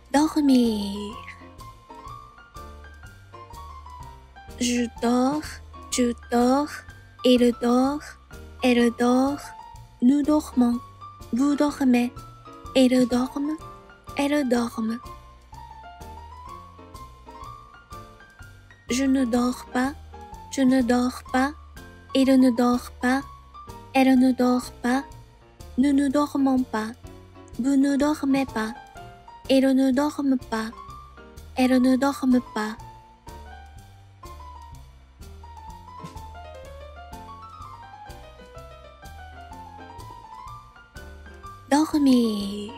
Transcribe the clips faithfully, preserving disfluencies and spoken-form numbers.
dormir. Je dors, tu dors, il dort, elle dort, nous dormons, vous dormez, ils dorment, elles dorment. Je ne dors pas, tu ne dors pas, il ne dort pas, elle ne dort pas, nous ne dormons pas, vous ne dormez pas, ils ne dorment pas, elles ne dorment pas. Dormir.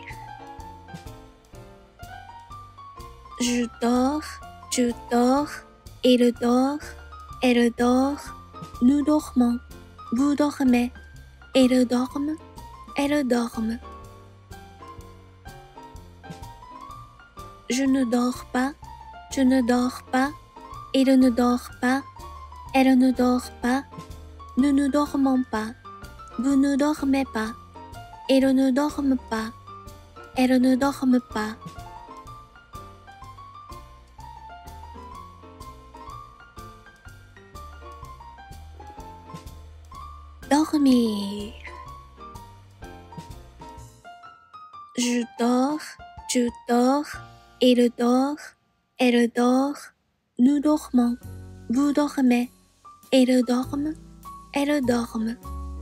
Je dors, tu dors, il dort, elle dort, nous dormons, vous dormez, ils dorment, elles dorment. Je ne dors pas, tu ne dors pas, il ne dort pas, elle ne dort pas, nous ne dormons pas, vous ne dormez pas, ils ne dorment pas, elles ne dorment pas. Dormir. Je dors, tu dors, il dort, elle dort, nous dormons, vous dormez, ils dorment, elles dorment.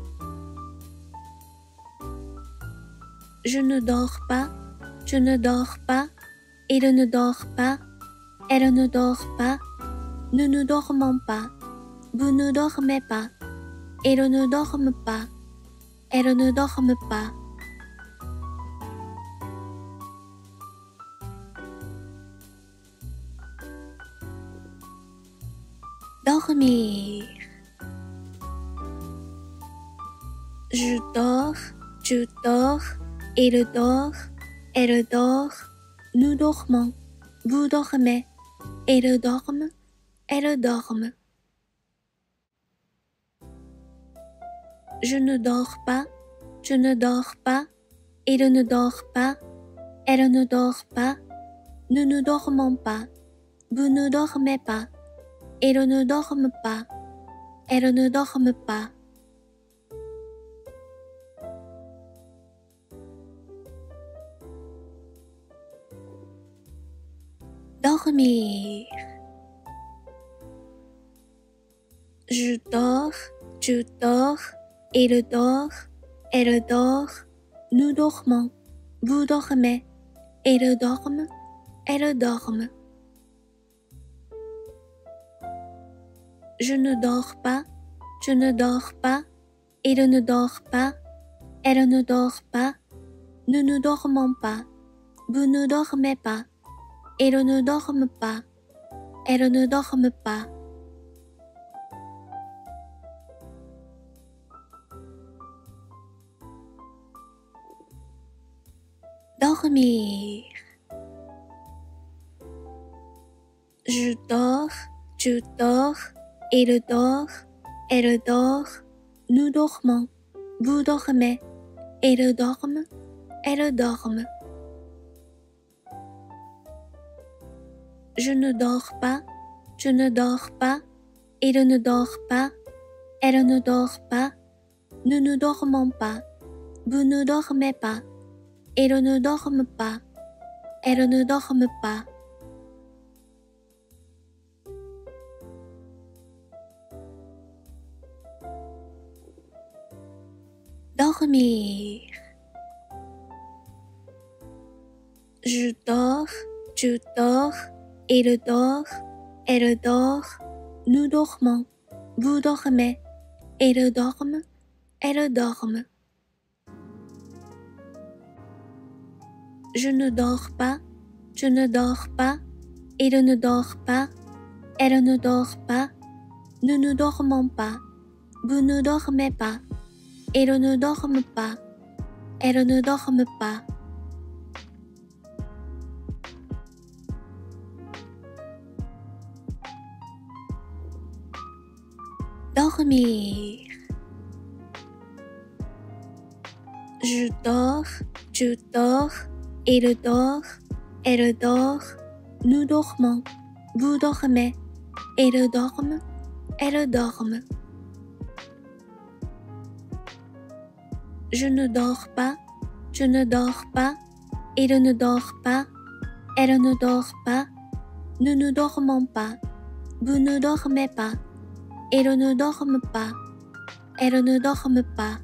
Je ne dors pas, tu ne dors pas, il ne dort pas, elle ne dort pas, nous ne dormons pas, vous ne dormez pas, ils ne dorment pas, elles ne dorment pas. Dormir. Je dors, tu dors, il dort, elle dort, nous dormons, vous dormez, ils dorment, elles dorment. Je ne dors pas, tu ne dors pas, il ne dort pas, elle ne dort pas, nous ne dormons pas, vous ne dormez pas, ils ne dorment pas, elles ne dorment pas. Dormir. Je dors, tu dors, il dort, elle dort, nous dormons, vous dormez, ils dorment, elles dorment. Je ne dors pas, tu ne dors pas, il ne dort pas, elle ne dort pas, nous ne dormons pas, vous ne dormez pas, ils ne dorment pas, elles ne dorment pas. Dormir. Je dors, tu dors, il dort, elle dort, nous dormons, vous dormez, ils dorment, elles dorment. Je ne dors pas, tu ne dors pas, il ne dort pas, elle ne dort pas, nous ne dormons pas, vous ne dormez pas, ils ne dorment pas, elles ne dorment pas. Dormir. Je dors, tu dors, il dort, elle dort, nous dormons, vous dormez, ils dorment, elles dorment. Je ne dors pas, tu ne dors pas, il ne dort pas, elle ne dort pas, nous ne dormons pas, vous ne dormez pas, ils ne dorment pas, elles ne dorment pas. Dormir. Je dors, tu dors, il dort, elle dort, nous dormons, vous dormez, ils dorment, elles dorment. Je ne dors pas, je ne dors pas, il ne dort pas, elle ne dort pas, nous ne dormons pas, vous ne dormez pas, ils ne dorment pas, elles ne dorment pas.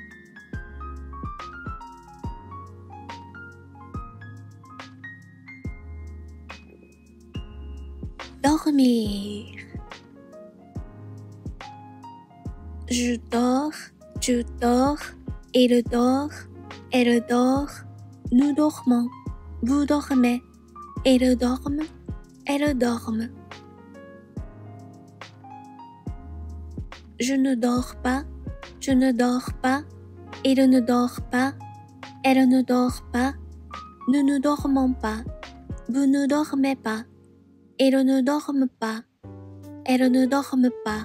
Dormir. Je dors, tu dors, il dort, elle dort, nous dormons, vous dormez, ils dorment, elles dorment. Je ne dors pas, tu ne dors pas, il ne dort pas, elle ne dort pas, nous ne dormons pas, vous ne dormez pas, ils ne dorment pas, elles ne dorment pas.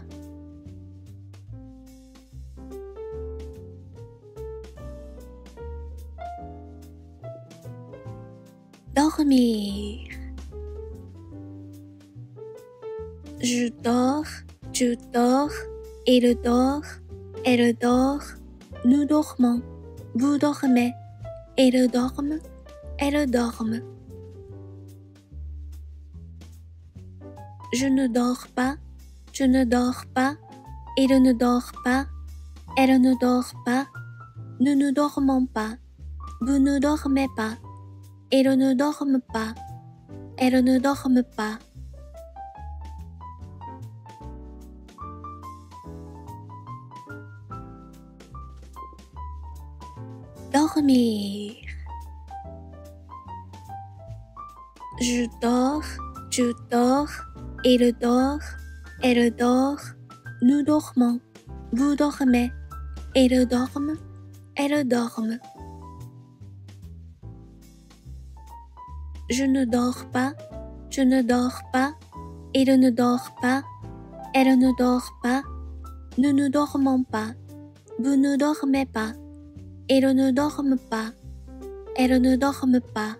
Dormir. Je dors, tu dors, il dort, elle dort, nous dormons, vous dormez, ils dorment, elles dorment. Je ne dors pas, tu ne dors pas, il ne dort pas, elle ne dort pas, nous ne dormons pas, vous ne dormez pas, ils ne dorment pas, elles ne dorment pas. Dormir. Je dors, tu dors, il dort, elle dort, nous dormons, vous dormez, ils dorment, elles dorment. Je ne dors pas, tu ne dors pas, il ne dort pas, elle ne dort pas, nous ne dormons pas, vous ne dormez pas, ils ne dorment pas, elles ne dorment pas.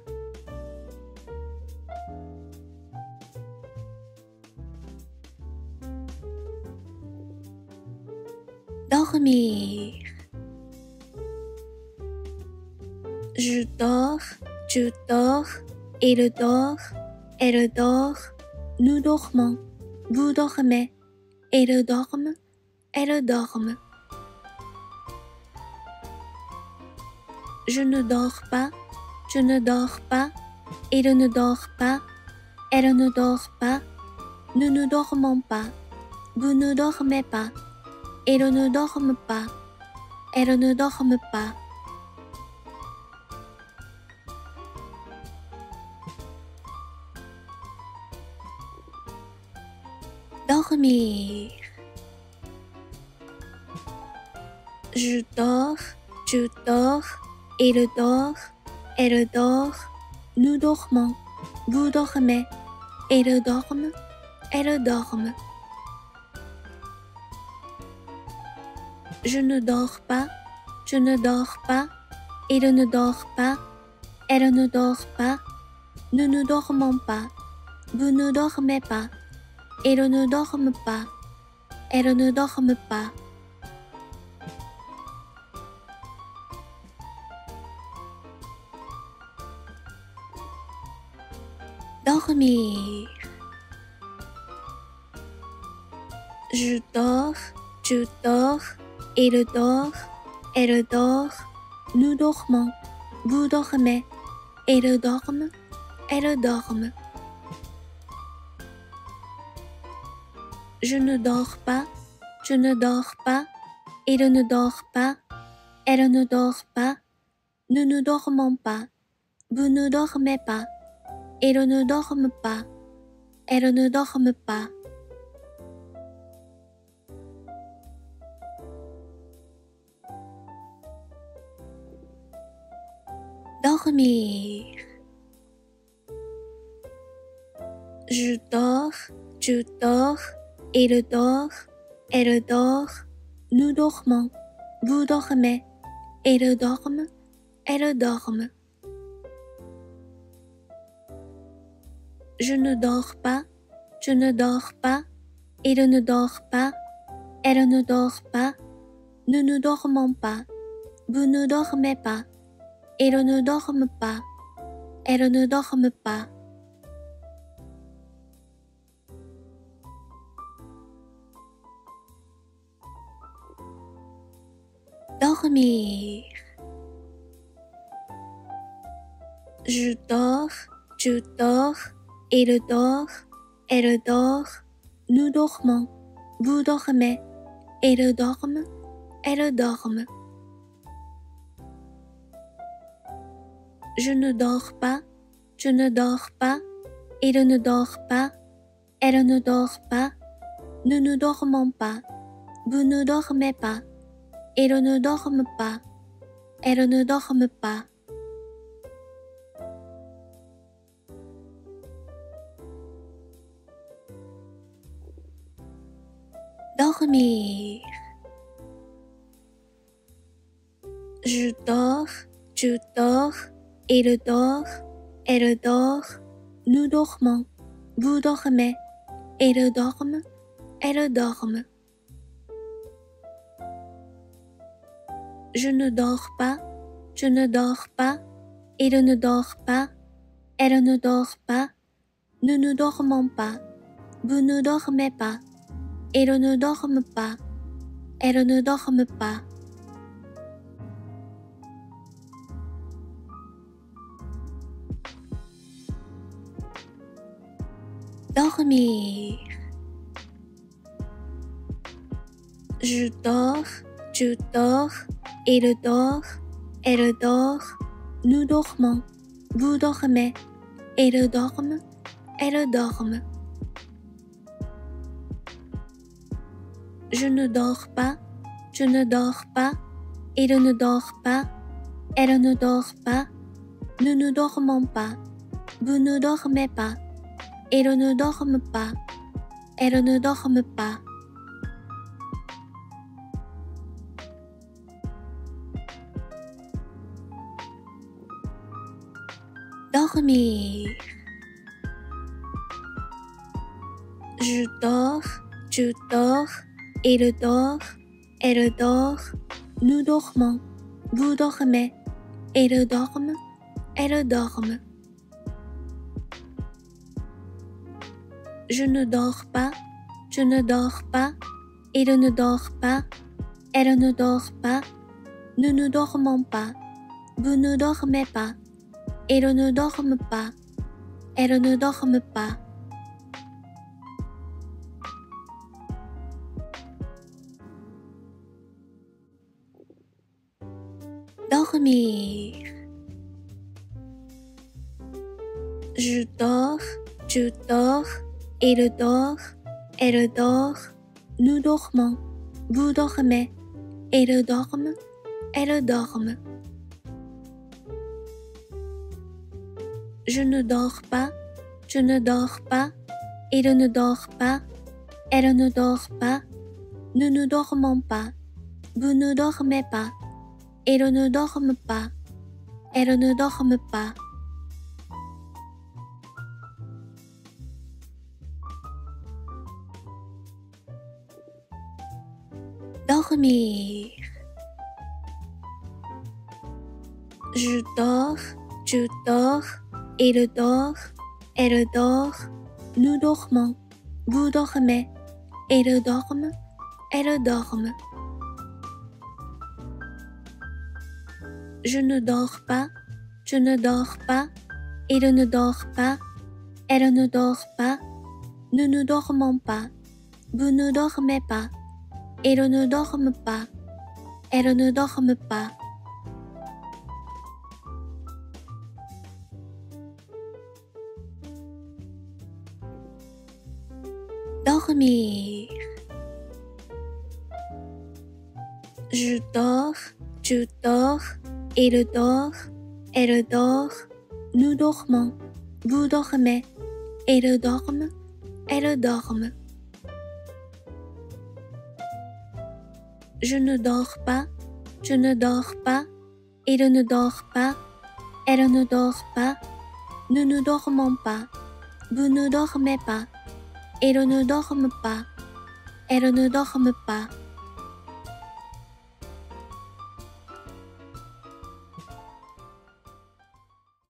Dormir. Je dors, tu dors, il dort, elle dort, nous dormons, vous dormez, ils dorment, elles dorment. Je ne dors pas, tu ne dors pas, il ne dort pas, elle ne dort pas, nous ne dormons pas, vous ne dormez pas, ils ne dorment pas, elles ne dorment pas. Dormir. Je dors, tu dors, il dort, elle dort, nous dormons, vous dormez, ils dorment, elles dorment. Je ne dors pas, tu ne dors pas, il ne dort pas, elle ne dort pas, nous ne dormons pas, vous ne dormez pas, ils ne dorment pas, elles ne dorment pas. Dormir. Je dors, tu dors, il dort, elle dort, nous dormons, vous dormez, ils dorment, elles dorment. Je ne dors pas, tu ne dors pas, il ne dort pas, elle ne dort pas, nous ne dormons pas, vous ne dormez pas, ils ne dorment pas, elles ne dorment pas. Dormir. Je dors, tu dors, il dort, elle dort, nous dormons, vous dormez, ils dorment, elles dorment. Je ne dors pas, tu ne dors pas, il ne dort pas, elle ne dort pas, nous ne dormons pas, vous ne dormez pas, ils ne dorment pas, elles ne dorment pas. Dormir. Je dors, tu dors, il dort, elle dort, nous dormons, vous dormez, ils dorment, elles dorment. Je ne dors pas, tu ne dors pas, il ne dort pas, elle ne dort pas, nous ne dormons pas, vous ne dormez pas, ils ne dorment pas, elles ne dorment pas. Dormir. Je dors, tu dors, il dort, elle dort, nous dormons, vous dormez, ils dorment, elles dorment. Je ne dors pas, tu ne dors pas, il ne dort pas, elle ne dort pas, nous ne dormons pas, vous ne dormez pas, ils ne dorment pas, elles ne dorment pas. Dormir. Je dors, tu dors, il dort, elle dort, nous dormons, vous dormez, ils dorment, elles dorment. Je ne dors pas, tu ne dors pas, il ne dort pas, elle ne dort pas, nous ne dormons pas, vous ne dormez pas, ils ne dorment pas, elles ne dorment pas. Dormir. Je dors, tu dors, il dort, elle dort, nous dormons, vous dormez, ils dorment, elles dorment. Je ne dors pas, tu ne dors pas, il ne dort pas, elle ne dort pas, nous ne dormons pas, vous ne dormez pas, ils ne dorment pas, elles ne dorment pas. Dormir. Je dors, tu dors, il dort, elle dort, nous dormons, vous dormez, ils dorment, elles dorment. Je ne dors pas, tu ne dors pas, il ne dort pas, elle ne dort pas, nous ne dormons pas, vous ne dormez pas, ils ne dorment pas, elles ne dorment pas. Dormir. Je dors, tu dors, il dort, elle dort, nous dormons, vous dormez, ils dorment, elles dorment. Je ne dors pas, tu ne dors pas, il ne dort pas, elle ne dort pas, nous ne dormons pas, vous ne dormez pas, ils ne dorment pas, elles ne dorment pas. Dormir. Je dors, tu dors, il dort, elle dort, nous dormons, vous dormez, ils dorment, elles dorment. Je ne dors pas, tu ne dors pas, il ne dort pas, elle ne dort pas, nous ne dormons pas, Vous ne dormez pas. Ils ne dorment pas. Elles ne dorment pas.